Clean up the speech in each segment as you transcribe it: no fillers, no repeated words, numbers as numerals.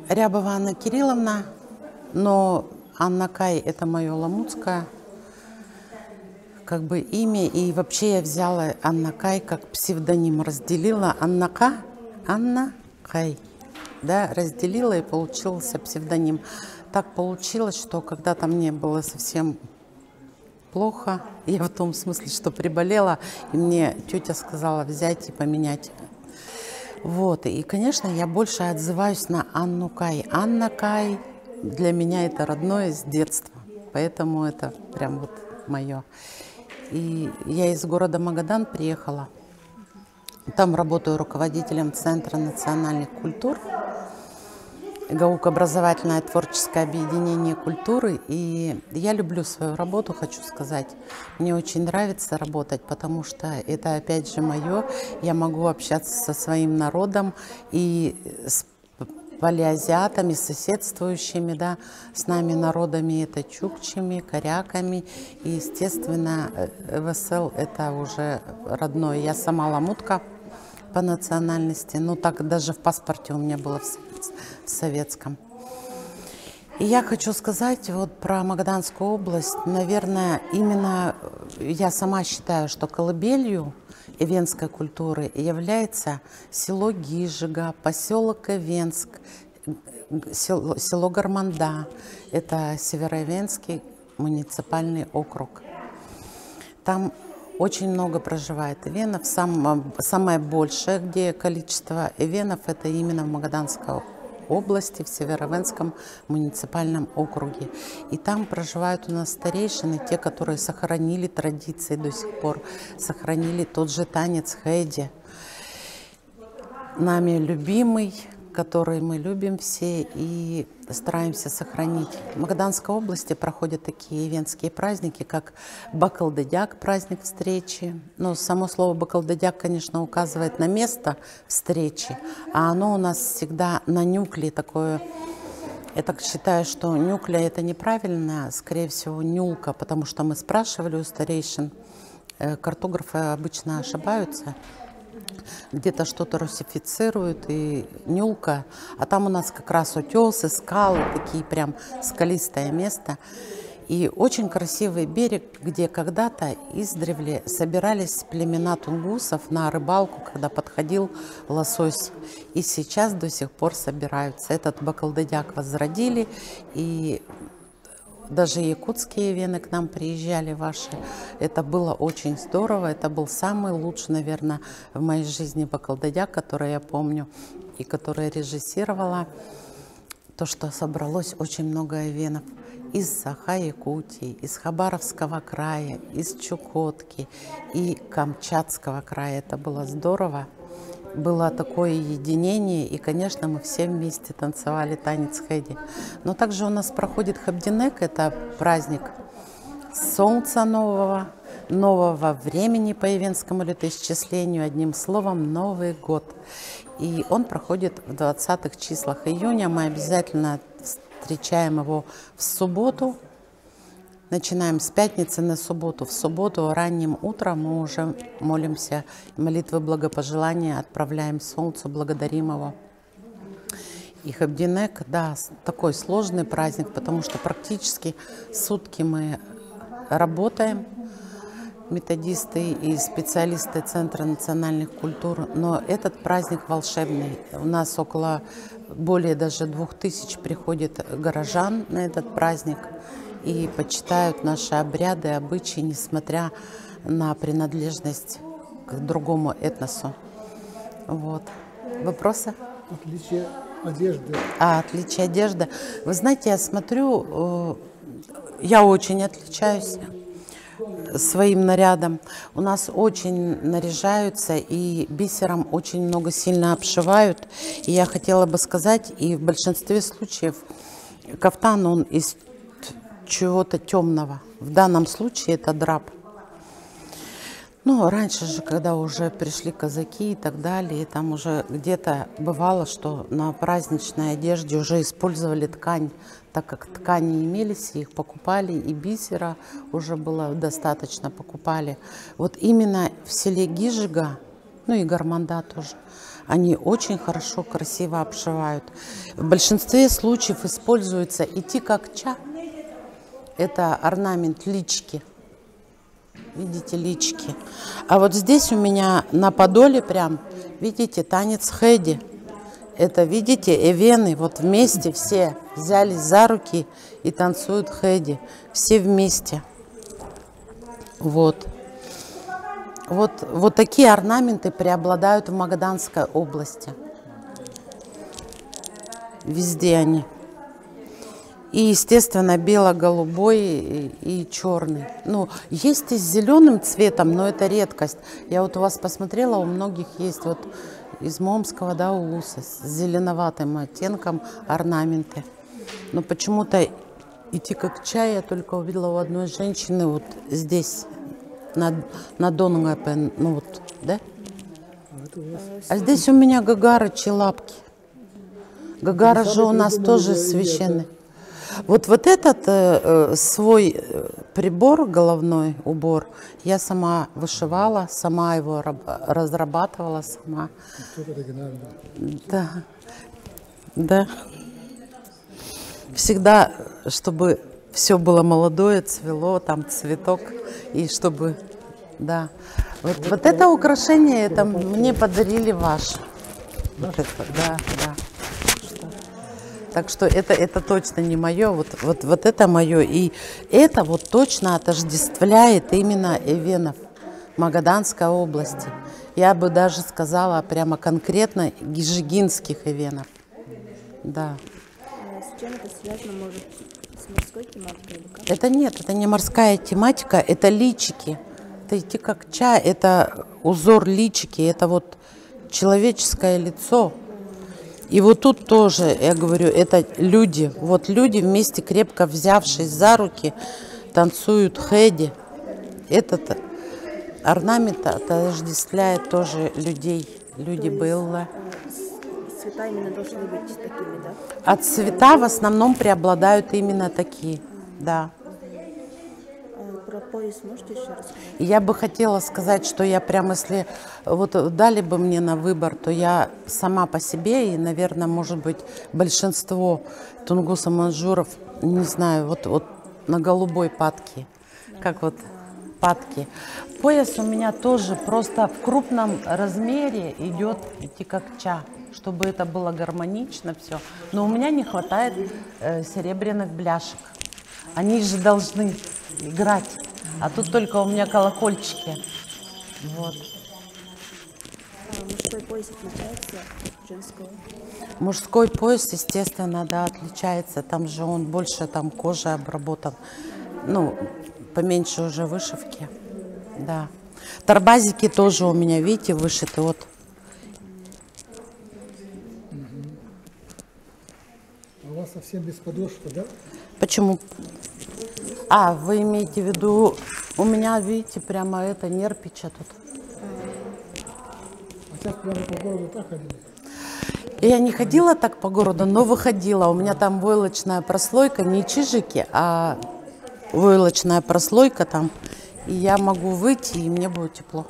Рябова Анна Кирилловна, но Анна Кай — это мое ламутское как бы имя, и вообще я взяла Анна Кай как псевдоним, разделила Анна Кай, да, разделила и получился псевдоним. Так получилось, что когда-то мне было совсем плохо, я в том смысле, что приболела, и мне тетя сказала взять и поменять. Вот, и, конечно, я больше отзываюсь на Анну Кай. Анна Кай для меня это родное с детства, поэтому это прям вот мое. И я из города Магадан приехала. Там работаю руководителем Центра национальных культур. ГАУК — образовательное творческое объединение культуры. И я люблю свою работу, хочу сказать. Мне очень нравится работать, потому что это опять же мое. Я могу общаться со своим народом и с полиазиатами, соседствующими, да, с нами народами, это чукчами, коряками. И, естественно, ВСЛ — это уже родное. Я сама ламутка по национальности, ну так даже в паспорте у меня было в советском. И я хочу сказать вот про Магаданскую область. Наверное, именно я сама считаю, что колыбелью эвенской культуры является село Гижига, поселок Эвенск, село Гарманда. Это Североэвенский муниципальный округ. Там очень много проживает эвенов. Самое большее, где количество эвенов, это именно в Магаданской области, в Североэвенском муниципальном округе. И там проживают у нас старейшины, те, которые сохранили традиции до сих пор, сохранили тот же танец хэйди, нами любимый, который мы любим все и стараемся сохранить. В Магаданской области проходят такие эвенские праздники, как Бакалдыдяк, праздник встречи. Но само слово Бакалдыдяк, конечно, указывает на место встречи, а оно у нас всегда на нюкле такое. Я так считаю, что нюкля — это неправильно, скорее всего, нюлка, потому что мы спрашивали у старейшин, картографы обычно ошибаются, где-то что-то русифицируют, и нюлка, а там у нас как раз утесы, скалы, такие прям скалистое место. И очень красивый берег, где когда-то издревле собирались племена тунгусов на рыбалку, когда подходил лосось. И сейчас до сих пор собираются. Этот Бакалдыдяк возродили, и даже якутские эвены к нам приезжали ваши. Это было очень здорово. Это был самый лучший, наверное, в моей жизни Бакалдыдяк, который я помню и который режиссировала. То, что собралось очень много эвенов из Саха-Якутии, из Хабаровского края, из Чукотки и Камчатского края. Это было здорово. Было такое единение, и, конечно, мы все вместе танцевали танец хэйди. Но также у нас проходит Хабдинек, это праздник солнца нового времени по эвенскому летоисчислению, одним словом, Новый год. И он проходит в 20-х числах июня. Мы обязательно встречаем его в субботу. Начинаем с пятницы на субботу. В субботу ранним утром мы уже молимся, молитвы благопожелания отправляем солнцу, благодарим его. И Хабдинек, да, такой сложный праздник, потому что практически сутки мы работаем, методисты и специалисты Центра национальных культур. Но этот праздник волшебный. У нас более даже 2000 приходит горожан на этот праздник и почитают наши обряды, обычаи, несмотря на принадлежность к другому этносу. Вот. Вопросы? Отличие одежды. Отличие одежды. Вы знаете, я смотрю, я очень отличаюсь своим нарядом. У нас очень наряжаются и бисером очень много сильно обшивают. И я хотела бы сказать, и в большинстве случаев кафтан, он из чего-то темного. В данном случае это драп. Ну, раньше же, когда уже пришли казаки и так далее, там уже где-то бывало, что на праздничной одежде уже использовали ткань, так как ткани имелись, их покупали, и бисера уже было достаточно, покупали. Вот именно в селе Гижига, ну и Гарманда тоже, Они очень хорошо, красиво обшивают. В большинстве случаев используется итикакча. Это орнамент лички. Видите, лички. А вот здесь у меня на подоле прям, видите, танец хэди. Это, видите, эвены, вот вместе все взялись за руки и танцуют хэди. Все вместе. Вот. Вот такие орнаменты преобладают в Магаданской области. Везде они. И, естественно, бело-голубой и черный. Ну, есть и с зеленым цветом, но это редкость. Я вот у вас посмотрела, у многих есть вот из Момского, да, улуса с зеленоватым оттенком орнаменты. Но почему-то итикакча я только увидела у одной женщины вот здесь, на Донгапе, ну вот, да? А здесь у меня гагары, челапки. Гагара же у нас тоже священный. Вот этот свой прибор, головной убор, я сама вышивала, сама его разрабатывала, сама. Да, да. Всегда, чтобы все было молодое, цвело, там цветок, и чтобы, да. Вот это украшение, это мне подарили ваше. Вот это, да, да. Так что это точно не мое, вот это мое. И это вот точно отождествляет именно эвенов Магаданской области. Я бы даже сказала прямо конкретно гижигинских эвенов. Да. С чем это связано, может, с морской тематикой или как? Это нет, это не морская тематика, это личики. Это итикакча, это узор личики, это вот человеческое лицо. И вот тут тоже, я говорю, это люди. Вот люди вместе, крепко взявшись за руки, танцуют хэди. Этот орнамент отождествляет тоже людей. Люди было. Цвета именно должны быть такими, да? А цвета в основном преобладают именно такие, да. Про пояс можете еще рассказать? Я бы хотела сказать, что я прям, если вот дали бы мне на выбор, то я сама по себе и, наверное, может быть, большинство тунгуса-манжуров, не знаю, вот на голубой падке, как вот падки. Пояс у меня тоже просто в крупном размере идет итикакча, чтобы это было гармонично все. Но у меня не хватает серебряных бляшек. Они же должны играть. А тут только у меня колокольчики. Вот. Мужской пояс отличается от женского? Мужской пояс, естественно, да, отличается. Там же он больше там кожей обработан. Ну, поменьше уже вышивки. Да. Торбазики тоже у меня, видите, вышиты. Вот. А у вас совсем без подошвы, да? Почему? А, вы имеете в виду, у меня, видите, прямо это нерпича тут. А сейчас прямо по городу так ходили? Я не ходила так по городу, но выходила. У меня там войлочная прослойка, не чижики, а войлочная прослойка там. И я могу выйти, и мне будет тепло.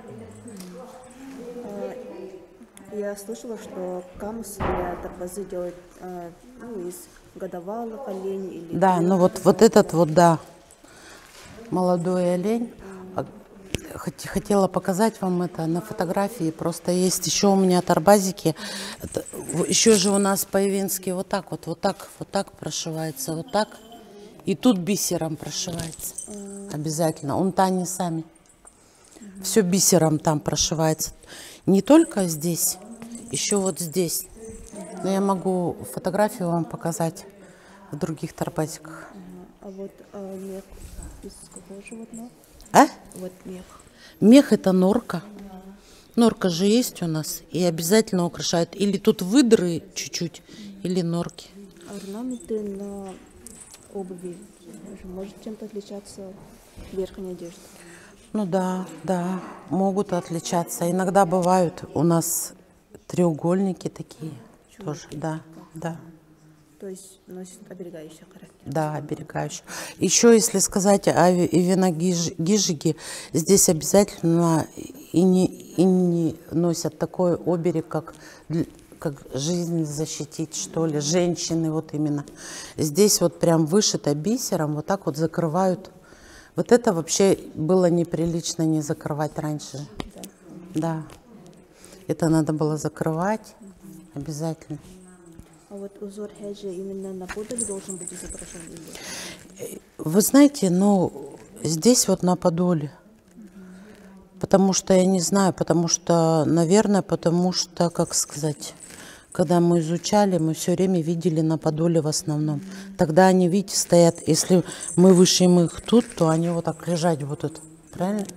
Я слышала, что камус для торбазы делают из годовалых оленей. Или Да, ну вот этот вот, да, молодой олень. Хотела показать вам это на фотографии. Просто есть еще у меня торбазики. Еще же у нас по-ивенски вот так прошивается, вот так. И тут бисером прошивается. Обязательно. Унтани сами. Все бисером там прошивается. Не только здесь, еще вот здесь. Но я могу фотографию вам показать в других торбазиках. А вот мех из какого животного? А? Вот мех. Мех это норка. Норка же есть у нас. И обязательно украшают. Или тут выдры чуть-чуть, или норки. Орнаменты на обуви может чем-то отличаться верхней одежды? Ну да, да, могут отличаться. Иногда бывают у нас треугольники такие. Тоже, да, да. То есть носит оберегающий характер? Да, оберегающий. Еще, если сказать о виногижиге, здесь обязательно и не носят такой оберег, как жизнь защитить, что ли, женщины вот именно. Здесь вот прям вышито бисером, вот так вот закрывают. Вот это вообще было неприлично не закрывать раньше. Да. Это надо было закрывать обязательно. А вот узор хеджи именно на подоле должен быть изображен или? Вы знаете, ну, здесь вот на подоле. Потому что, я не знаю, потому что, наверное, потому что, как сказать, когда мы изучали, мы все время видели на подоле в основном. Тогда они, видите, стоят, если мы вышьем их тут, то они вот так лежать будут. Правильно?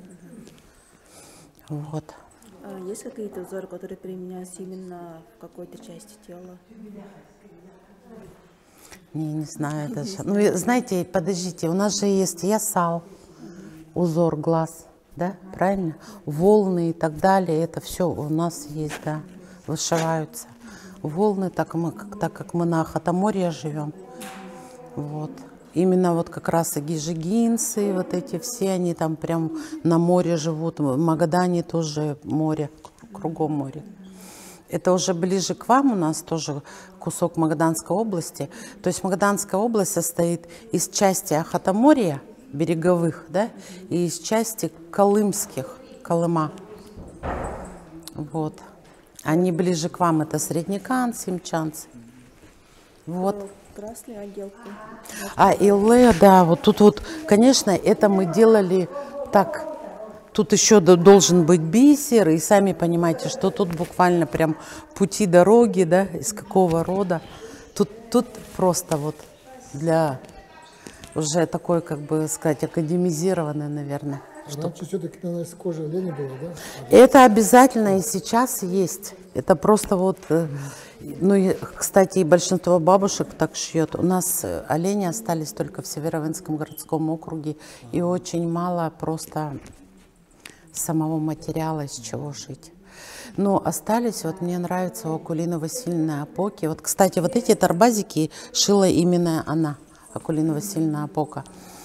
Вот. А есть какие-то узоры, которые применяются именно в какой-то части тела? Не знаю даже. Ну, знаете, подождите, у нас же есть ясал, узор глаз, да, правильно? Волны и так далее, это все у нас есть, да, вышиваются. Волны, так как мы на Хатаморье живем, вот. Именно вот как раз и гижигинцы, вот эти все, они там прям на море живут. В Магадане тоже море, кругом море. Это уже ближе к вам, у нас тоже кусок Магаданской области. То есть Магаданская область состоит из части Ахатаморья, береговых, да, и из части колымских, Колыма. Вот. Они ближе к вам, это Среднекан, Симчанцы. Вот. Красные отделки. А Илле, да, вот тут вот, конечно, это мы делали так. Тут еще должен быть бисер, и сами понимаете, что тут буквально прям пути дороги, да, из какого рода. Тут просто вот для уже такой, как бы сказать, академизированной, наверное. Раньше все-таки, наверное, из кожи оленя было, да? Это обязательно и сейчас есть. Это просто вот, ну, и, кстати, и большинство бабушек так шьет. У нас олени остались только в Северовинском городском округе, и очень мало просто самого материала, из чего шить. Но остались, вот мне нравится у Акулины Васильевны Апоки. Вот, кстати, вот эти торбазики шила именно она, Акулина Васильевна Апока.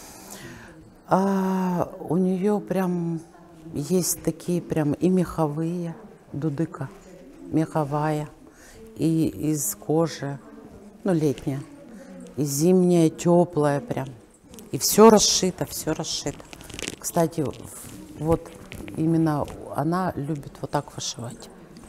А у нее прям есть такие прям и меховые, дудыка, меховая, и из кожи, ну, летняя, и зимняя, теплая прям. И все расшито, все расшито. Кстати, вот именно она любит вот так вышивать.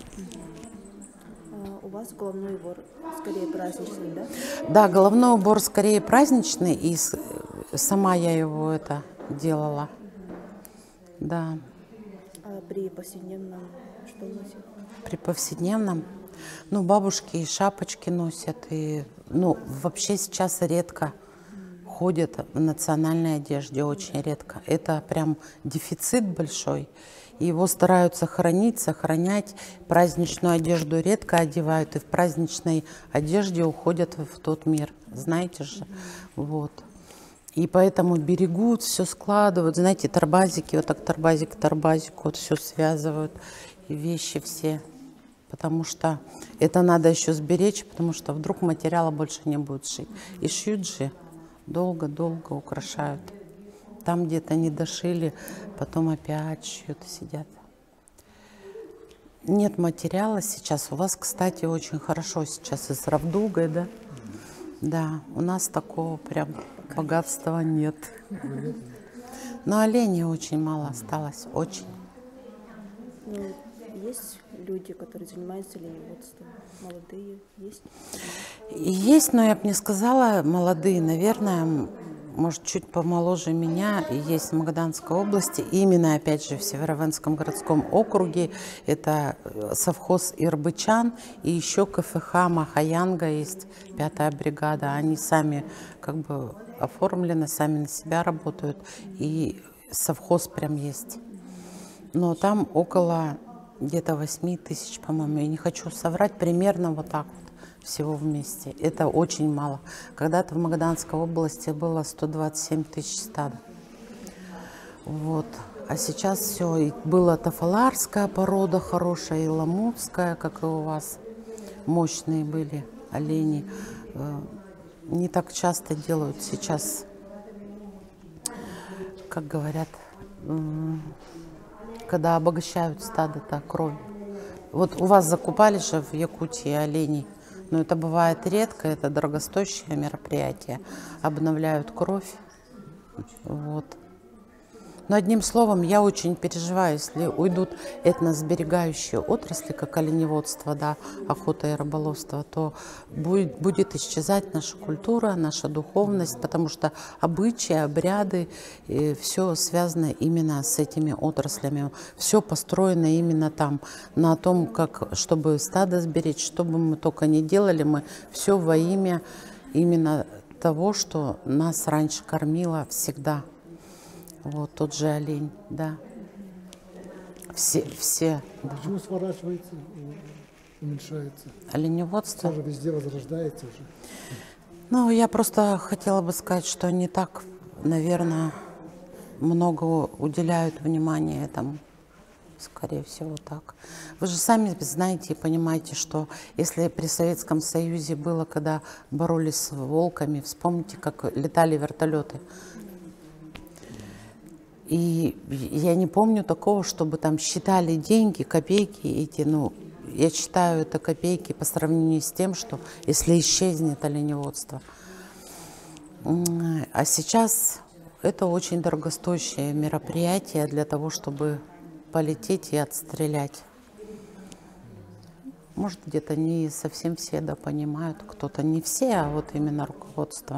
У вас головной убор скорее праздничный, да? Да, головной убор скорее праздничный, и сама я его это делала. Да. А при повседневном что носит? При повседневном, ну, бабушки и шапочки носят, и, ну, вообще сейчас редко ходят в национальной одежде, очень редко. Это прям дефицит большой. И его стараются хранить, сохранять. Праздничную одежду редко одевают, и в праздничной одежде уходят в тот мир. Знаете же, вот. И поэтому берегут, все складывают. Знаете, торбазики, вот так торбазик к торбазику, вот все связывают. И вещи все. Потому что это надо еще сберечь, потому что вдруг материала больше не будет шить. И шьют же, долго-долго украшают. Там где-то не дошили, потом опять шьют и сидят. Нет материала сейчас. У вас, кстати, очень хорошо сейчас и с равдугой, да? Да, у нас такого прям богатства нет. Но оленей очень мало осталось, очень. Ну, есть люди, которые занимаются оленеводством? Молодые есть? Есть, но я бы не сказала молодые, наверное, может, чуть помоложе меня, есть в Магаданской области, именно, опять же, в Северовинском городском округе, это совхоз Ирбычан, и еще КФХ Махаянга есть, 5-я бригада, они сами как бы оформлены, сами на себя работают, и совхоз прям есть. Но там около где-то 8 тысяч, по-моему, я не хочу соврать, примерно вот так вот. Всего вместе. Это очень мало. Когда-то в Магаданской области было 127 тысяч стада. Вот. А сейчас все. И была тафаларская порода хорошая, и ламутская, как и у вас. Мощные были олени. Не так часто делают сейчас, как говорят, когда обогащают стадо-то кровью. Вот у вас закупали же в Якутии оленей, но это бывает редко, это дорогостоящее мероприятие. Обновляют кровь. Вот. Но одним словом, я очень переживаю, если уйдут этносберегающие отрасли, как оленеводство, да, охота и рыболовство, то будет исчезать наша культура, наша духовность, потому что обычаи, обряды, все связано именно с этими отраслями. Все построено именно там, на том, как, чтобы стадо сберечь, что бы мы только ни делали, мы все во имя именно того, что нас раньше кормило всегда. Вот тот же олень, да. Все. Почему сворачивается, уменьшается? Оленеводство. Тоже везде возрождается уже. Ну, я просто хотела бы сказать, что не так, наверное, много уделяют внимания этому. Скорее всего, так. Вы же сами знаете и понимаете, что если при Советском Союзе было, когда боролись с волками, вспомните, как летали вертолеты. И я не помню такого, чтобы там считали деньги, копейки эти, ну, я считаю это копейки по сравнению с тем, что если исчезнет оленеводство. А сейчас это очень дорогостоящее мероприятие для того, чтобы полететь и отстрелять. Может, где-то не совсем все да понимают, кто-то не все, а вот именно руководство.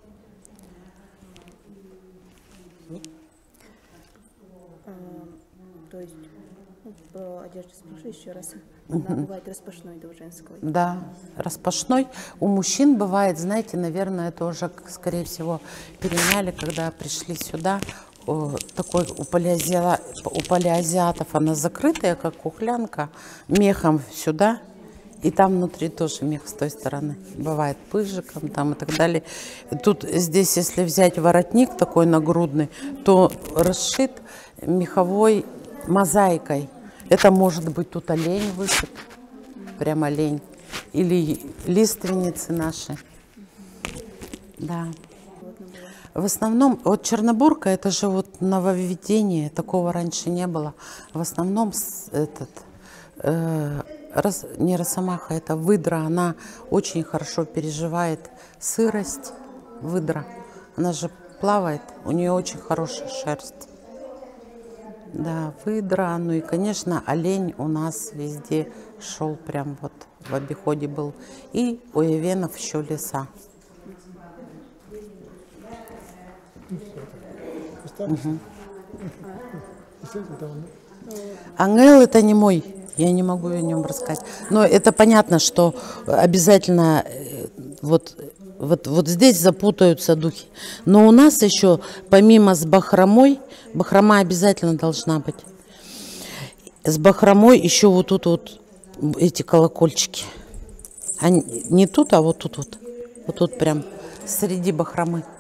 То есть, по одежде спрошу еще раз. Она бывает распашной, да, у женского? Да, распашной. У мужчин бывает, знаете, наверное, это уже, скорее всего, переняли, когда пришли сюда. Такой у полиазиатов она закрытая, как кухлянка, мехом сюда. И там внутри тоже мех с той стороны. Бывает пыжиком там и так далее. Тут здесь, если взять воротник такой нагрудный, то расшит меховой мозаикой. Это может быть тут олень вышит, прям олень. Или лиственницы наши. Да. В основном, вот Чернобурка, это же вот нововведение, такого раньше не было. В основном не росомаха, это выдра, она очень хорошо переживает сырость, выдра. Она же плавает, у нее очень хорошая шерсть. Да, выдра, ну и, конечно, олень у нас везде шел, прям вот в обиходе был. И у Евенов еще леса. Ангел это не мой, я не могу о нем рассказать. Но это понятно, что обязательно вот здесь запутаются духи. Но у нас еще, помимо с бахромой, бахрома обязательно должна быть. С бахромой еще вот тут вот эти колокольчики. Они не тут, а вот тут вот. Вот тут прям среди бахромы.